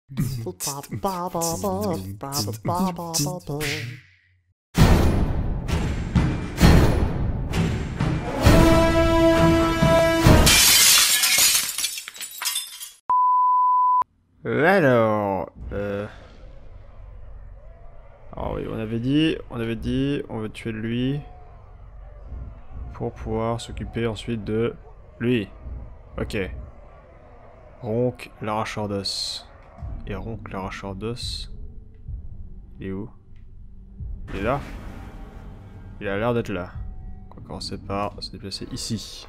Alors, alors oui, on avait dit, on veut tuer lui pour pouvoir s'occuper ensuite de lui. Ok. Ronk, l'arracheur d'os. Et Ronk, l'arracheur d'os. Il est où? Il est là? Il a l'air d'être là. On va commencer par se déplacer ici.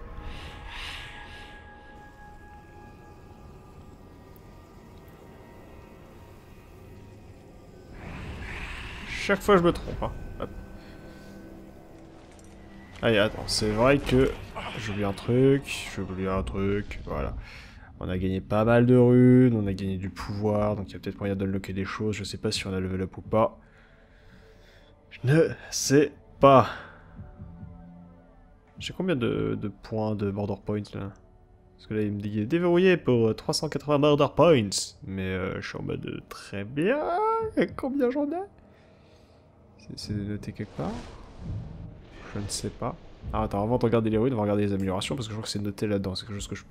Chaque fois je me trompe, hein. Hop. Allez, attends, c'est vrai que j'ai oublié un truc, voilà. On a gagné pas mal de runes, on a gagné du pouvoir, donc il y a peut-être moyen d'unlocker des choses, je sais pas si on a level up ou pas. Je ne sais pas. J'ai combien de points de border points là? Parce que là il me dit déverrouillé pour 380 border points. Mais je suis en mode très bien. Combien j'en ai? C'est noté quelque part? Je ne sais pas. Ah, attends, avant de regarder les runes, on va regarder les améliorations parce que je crois que c'est noté là-dedans. C'est quelque chose que je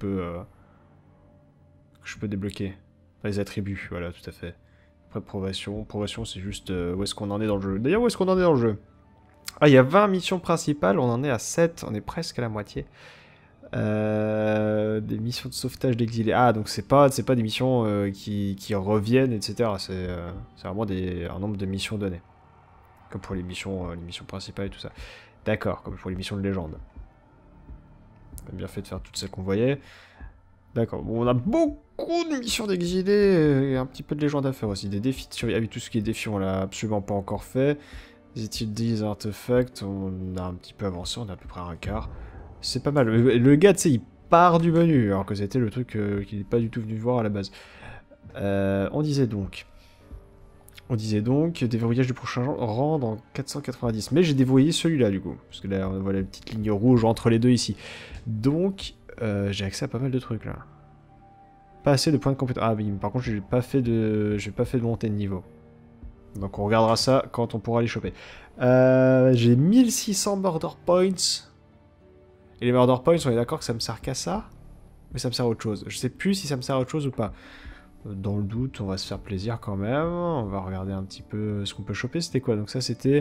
peux débloquer. Enfin, les attributs, voilà, tout à fait. Après, progression. Progression, c'est juste où est-ce qu'on en est dans le jeu. D'ailleurs, où est-ce qu'on en est dans le jeu? Ah, il y a 20 missions principales, on en est à 7, on est presque à la moitié. Des missions de sauvetage d'exilés. Ah, donc c'est pas des missions qui reviennent, etc. C'est vraiment un nombre de missions données. Comme pour les missions principales et tout ça. D'accord, comme pour les missions de légende. On a bien fait de faire toutes celles qu'on voyait. D'accord, bon, on a beaucoup de missions d'exilés et un petit peu de légende à faire aussi. Des défis de survie. Ah oui, tout ce qui est défi, on l'a absolument pas encore fait. Les études des artefacts, on a un petit peu avancé, on a à peu près un quart. C'est pas mal. Le gars, tu sais, il part du menu, alors que c'était le truc qu'il n'est pas du tout venu voir à la base. On disait donc, déverrouillage du prochain rang dans 490. Mais j'ai déverrouillé celui-là, du coup. Parce que là, on voit la petite ligne rouge entre les deux ici. Donc, j'ai accès à pas mal de trucs, là. Pas assez de points de compétence. Ah oui, par contre, j'ai pas fait de montée de niveau. Donc on regardera ça quand on pourra les choper. J'ai 1600 border points. Et les border points, on est d'accord que ça me sert qu'à ça? Mais ça me sert à autre chose. Je sais plus si ça me sert à autre chose ou pas. Dans le doute, on va se faire plaisir quand même. On va regarder un petit peu ce qu'on peut choper. C'était quoi? Donc ça, c'était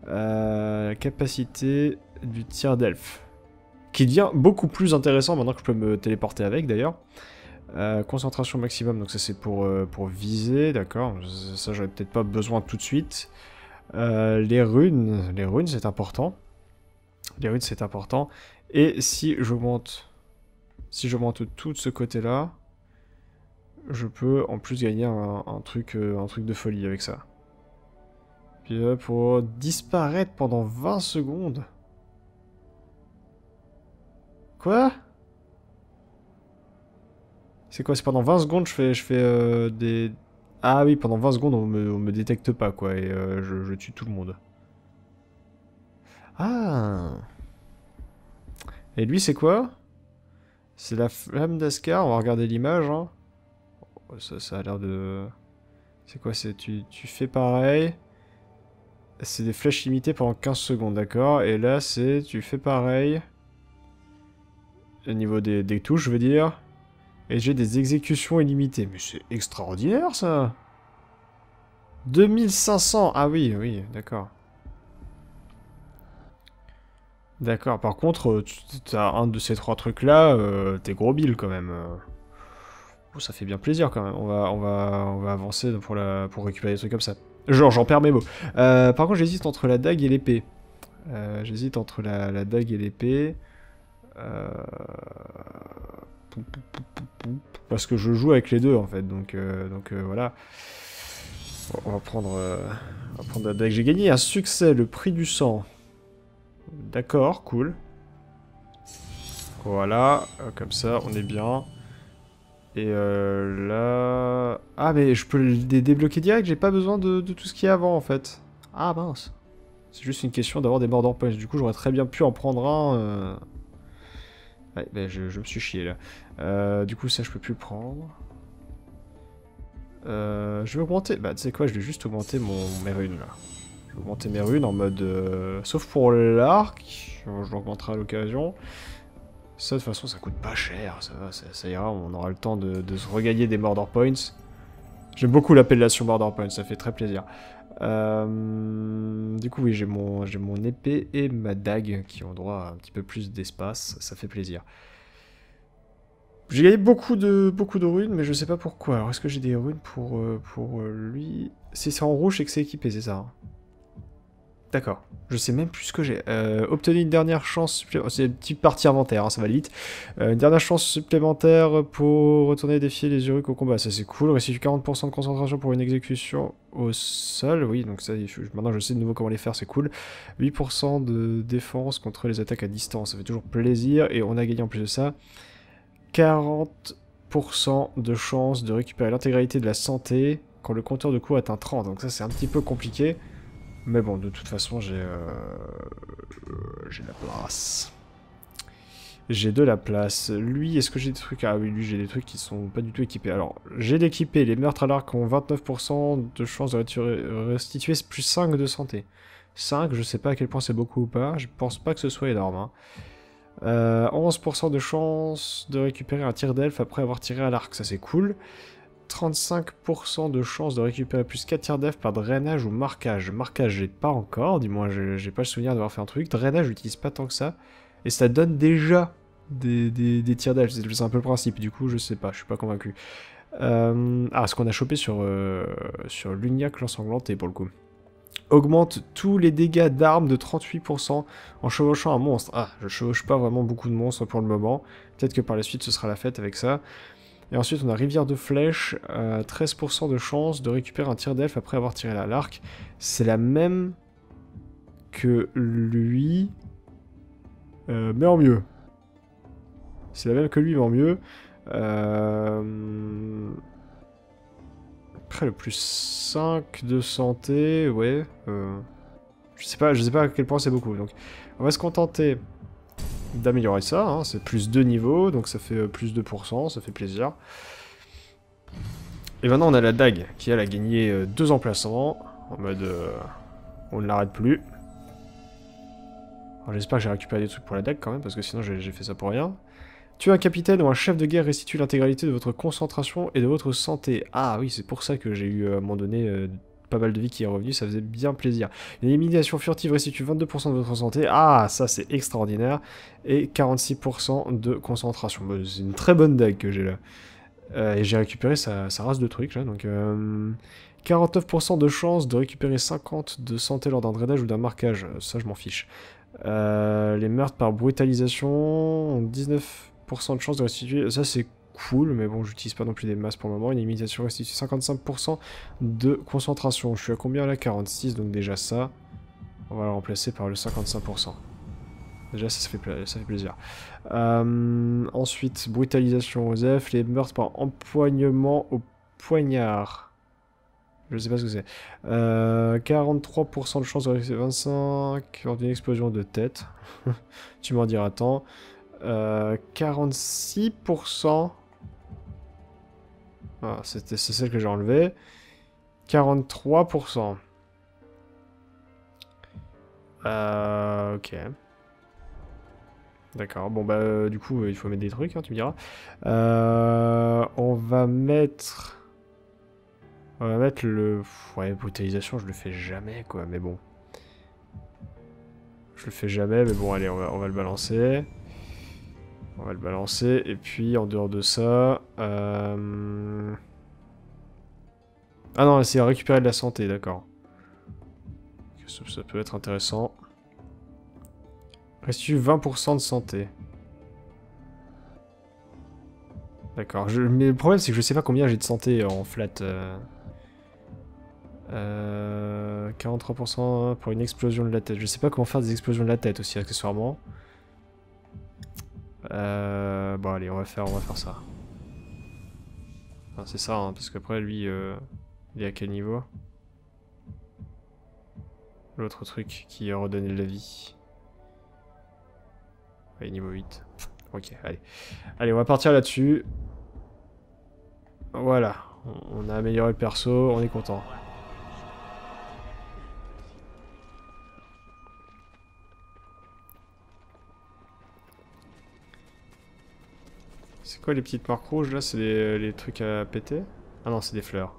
capacité du tir d'elfe. Qui devient beaucoup plus intéressant maintenant que je peux me téléporter avec, d'ailleurs. Concentration maximum, donc ça c'est pour viser, d'accord. Ça j'aurais peut-être pas besoin tout de suite. Les runes c'est important. Les runes c'est important. Et si j'augmente tout de ce côté-là, je peux en plus gagner un truc de folie avec ça. Puis pour disparaître pendant 20 secondes. Quoi? C'est quoi? C'est pendant 20 secondes, je fais des... Ah oui, pendant 20 secondes, on me détecte pas, quoi, et je tue tout le monde. Ah! Et lui, c'est quoi? C'est la flamme d'Ascar, on va regarder l'image, hein. Ça a l'air de... C'est quoi? Tu fais pareil. C'est des flèches limitées pendant 15 secondes, d'accord? Et là, tu fais pareil. Au niveau des touches, je veux dire. Et j'ai des exécutions illimitées. Mais c'est extraordinaire, ça! 2500! Ah oui, oui, d'accord. D'accord, par contre, t'as un de ces trois trucs-là, t'es gros bill quand même. Oh, ça fait bien plaisir quand même. On va avancer pour récupérer des trucs comme ça. Genre, j'en perds mes mots. Par contre, j'hésite entre la dague et l'épée. J'hésite entre la dague et l'épée. Parce que je joue avec les deux en fait, donc voilà. Bon, on va prendre la dague. J'ai gagné un succès, le prix du sang. D'accord, cool. Voilà, comme ça, on est bien. Et là... Ah, mais je peux le débloquer direct, j'ai pas besoin de tout ce qu'il y a avant, en fait. Ah, mince. C'est juste une question d'avoir des border points. Du coup, j'aurais très bien pu en prendre un. Ouais, bah, je me suis chié, là. Du coup, ça, je peux plus le prendre. Je vais augmenter... Bah, tu sais quoi, je vais juste augmenter mes runes, là. Je vais augmenter mes runes en mode... Sauf pour l'arc, je l'augmenterai à l'occasion. Ça, de toute façon, ça coûte pas cher, ça va, ça ira, on aura le temps de se regagner des Mordor Points. J'aime beaucoup l'appellation Mordor Points, ça fait très plaisir. Du coup, oui, j'ai mon épée et ma dague qui ont droit à un petit peu plus d'espace, ça fait plaisir. J'ai gagné beaucoup de runes, mais je sais pas pourquoi. Alors, est-ce que j'ai des runes pour lui? Si c'est en rouge, c'est que c'est équipé, c'est ça, hein. D'accord. Je sais même plus ce que j'ai. Obtenir une dernière chance supplémentaire. C'est une petite partie inventaire, hein, ça va vite. Une dernière chance supplémentaire pour retourner défier les Uruk au combat. Ça, c'est cool. Restitue 40% de concentration pour une exécution au sol. Oui, donc ça, maintenant je sais de nouveau comment les faire, c'est cool. 8% de défense contre les attaques à distance. Ça fait toujours plaisir. Et on a gagné en plus de ça 40% de chance de récupérer l'intégralité de la santé quand le compteur de coups atteint 30. Donc ça, c'est un petit peu compliqué. Mais bon, de toute façon, j'ai la place. J'ai de la place. Lui, est-ce que j'ai des trucs? Ah oui, lui, j'ai des trucs qui sont pas du tout équipés. Alors, j'ai d'équiper. Les meurtres à l'arc ont 29% de chance de restituer plus 5 de santé. 5, je sais pas à quel point c'est beaucoup ou pas. Je pense pas que ce soit énorme, hein. 11% de chance de récupérer un tir d'elfe après avoir tiré à l'arc. Ça, c'est cool. 35% de chance de récupérer plus 4 tirs d'elfe par drainage ou marquage. Marquage, j'ai pas encore, du moins j'ai pas le souvenir d'avoir fait un truc. Drainage, j'utilise pas tant que ça. Et ça donne déjà des tirs d'elfe, c'est un peu le principe, du coup je sais pas, je suis pas convaincu. Ce qu'on a chopé sur l'Uniac l'ensanglanté pour le coup. Augmente tous les dégâts d'armes de 38% en chevauchant un monstre. Ah, je chevauche pas vraiment beaucoup de monstres pour le moment. Peut-être que par la suite ce sera la fête avec ça. Et ensuite, on a Rivière de Flèches, 13% de chance de récupérer un tir d'elfe après avoir tiré à l'arc. C'est la même que lui, mais en mieux. C'est la même que lui, mais en mieux. Après, le plus 5 de santé, ouais. Je sais pas à quel point c'est beaucoup. Donc, on va se contenter d'améliorer ça, hein. C'est plus 2 niveaux, donc ça fait plus 2%, ça fait plaisir. Et maintenant on a la dague, qui elle a gagné 2 emplacements, en mode on ne l'arrête plus. J'espère que j'ai récupéré des trucs pour la dague quand même, parce que sinon j'ai fait ça pour rien. Tuer un capitaine ou un chef de guerre restitue l'intégralité de votre concentration et de votre santé. Ah oui, c'est pour ça que j'ai eu à un moment donné pas mal de vie qui est revenue, ça faisait bien plaisir. Une élimination furtive restitue 22% de votre santé. Ah, ça c'est extraordinaire. Et 46% de concentration. Bon, c'est une très bonne dague que j'ai là. Et j'ai récupéré sa race de trucs là, donc 49% de chance de récupérer 50 de santé lors d'un drainage ou d'un marquage, ça je m'en fiche. Les meurtres par brutalisation ont 19% de chance de restituer, ça c'est cool, mais bon j'utilise pas non plus des masses pour le moment. Une imitation restitue 55% de concentration, je suis à combien là? 46, donc déjà ça, on va le remplacer par le 55%. Déjà, ça fait plaisir. Ensuite, brutalisation aux F, les meurtres par empoignement au poignard. Je sais pas ce que c'est. 43% de chance de réussir 25 lors d'une explosion de tête. Tu m'en diras tant. 46%. Ah, c'est celle que j'ai enlevée. 43%. Ok. D'accord, bon bah du coup il faut mettre des trucs, hein, tu me diras. On va mettre le... Ouais, brutalisation je le fais jamais quoi, mais bon. Je le fais jamais, mais bon allez, on va le balancer. On va le balancer, et puis en dehors de ça... Ah non, c'est récupérer de la santé, d'accord. Ça peut être intéressant. Restitue 20% de santé. D'accord. Mais le problème, c'est que je sais pas combien j'ai de santé en flat. 43% pour une explosion de la tête. Je sais pas comment faire des explosions de la tête aussi, accessoirement. Bon, allez, on va faire ça. Enfin, c'est ça, hein, parce qu'après, lui, il est à quel niveau? L'autre truc qui redonnait de la vie. Ouais, niveau 8. Ok, allez. Allez, on va partir là-dessus. Voilà. On a amélioré le perso, on est content. C'est quoi les petites marques rouges là? C'est les trucs à péter? Ah non, c'est des fleurs.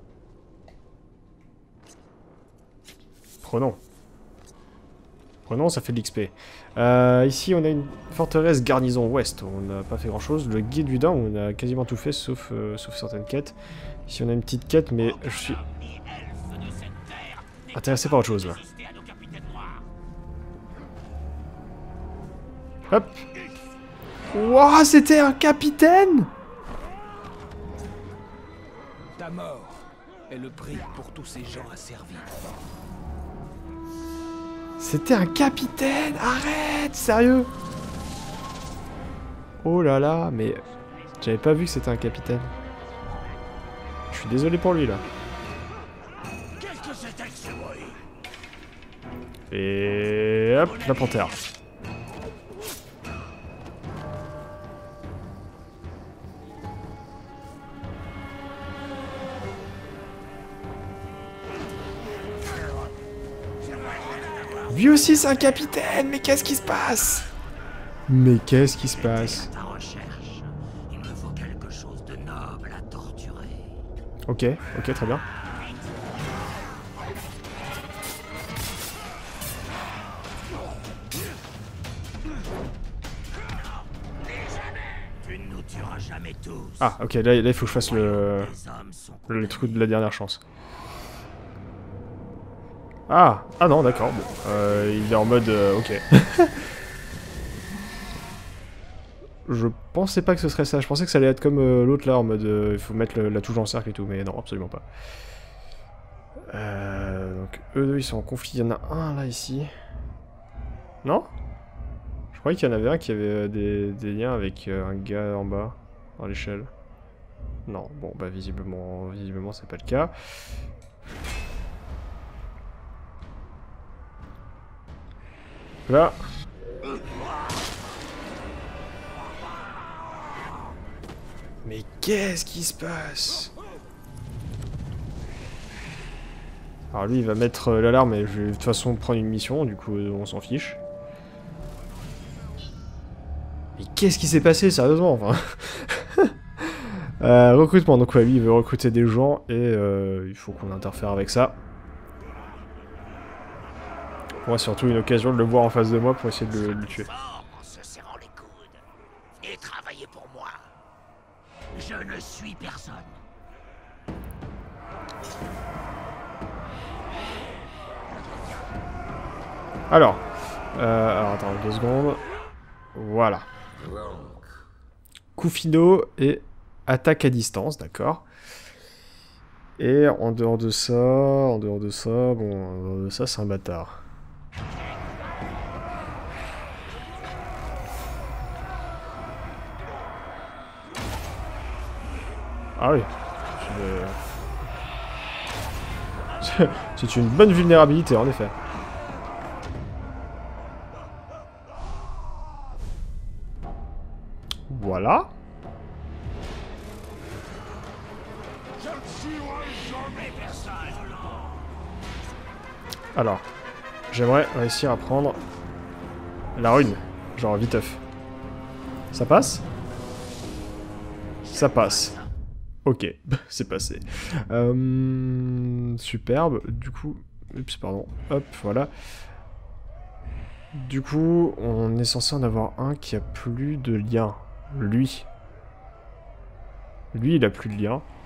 Prenons. Prenons, ça fait de l'XP. Ici, on a une forteresse garnison ouest. On n'a pas fait grand chose. Le guide du Dain, on a quasiment tout fait, sauf certaines quêtes. Ici, on a une petite quête, mais je suis intéressé par autre chose là. Hop. Wouah, c'était un capitaine! Ta mort est le prix pour tous ces gens asservis. C'était un capitaine! Arrête! Sérieux? Oh là là, mais j'avais pas vu que c'était un capitaine. Je suis désolé pour lui là. Qu'est-ce que c'était que ce bruit? Et hop, la panthère. Lui aussi c'est un capitaine, mais qu'est-ce qui se passe? Mais qu'est-ce qui se passe? Ta recherche. Il me faut quelque chose de noble à torturer. Ok, ok, très bien. Tu ne nous tueras jamais tous. Ah, ok, là il faut que je fasse Les hommes sont le truc de la dernière chance. Ah, ah non, d'accord, bon. Il est en mode... ok. Je pensais pas que ce serait ça, je pensais que ça allait être comme l'autre là, en mode il faut mettre la touche en cercle et tout, mais non, absolument pas. Donc eux deux ils sont en conflit, il y en a un là ici. Non? Je croyais qu'il y en avait un qui avait des liens avec un gars en bas, dans l'échelle. Non, bon bah visiblement c'est pas le cas. Là. Mais qu'est-ce qui se passe? Alors lui il va mettre l'alarme et je vais de toute façon prendre une mission, du coup on s'en fiche. Mais qu'est-ce qui s'est passé sérieusement enfin? Recrutement, donc ouais lui il veut recruter des gens et il faut qu'on interfère avec ça. Moi surtout une occasion de le voir en face de moi pour essayer de le tuer. fort en se serrant les coudes. Et travaillez pour moi. Je ne suis personne. Alors attends 2 secondes. Voilà. Coup finaux et attaque à distance, d'accord. Et en dehors de ça, c'est un bâtard. Ah oui. C'est une bonne vulnérabilité, en effet. Voilà. Alors, j'aimerais réussir à prendre la rune. Genre viteuf. Ça passe? Ça passe. Ok, c'est passé. Superbe. Du coup... Oups, pardon. Hop, voilà. Du coup, on est censé en avoir un qui a plus de lien. Lui. Lui, il a plus de lien.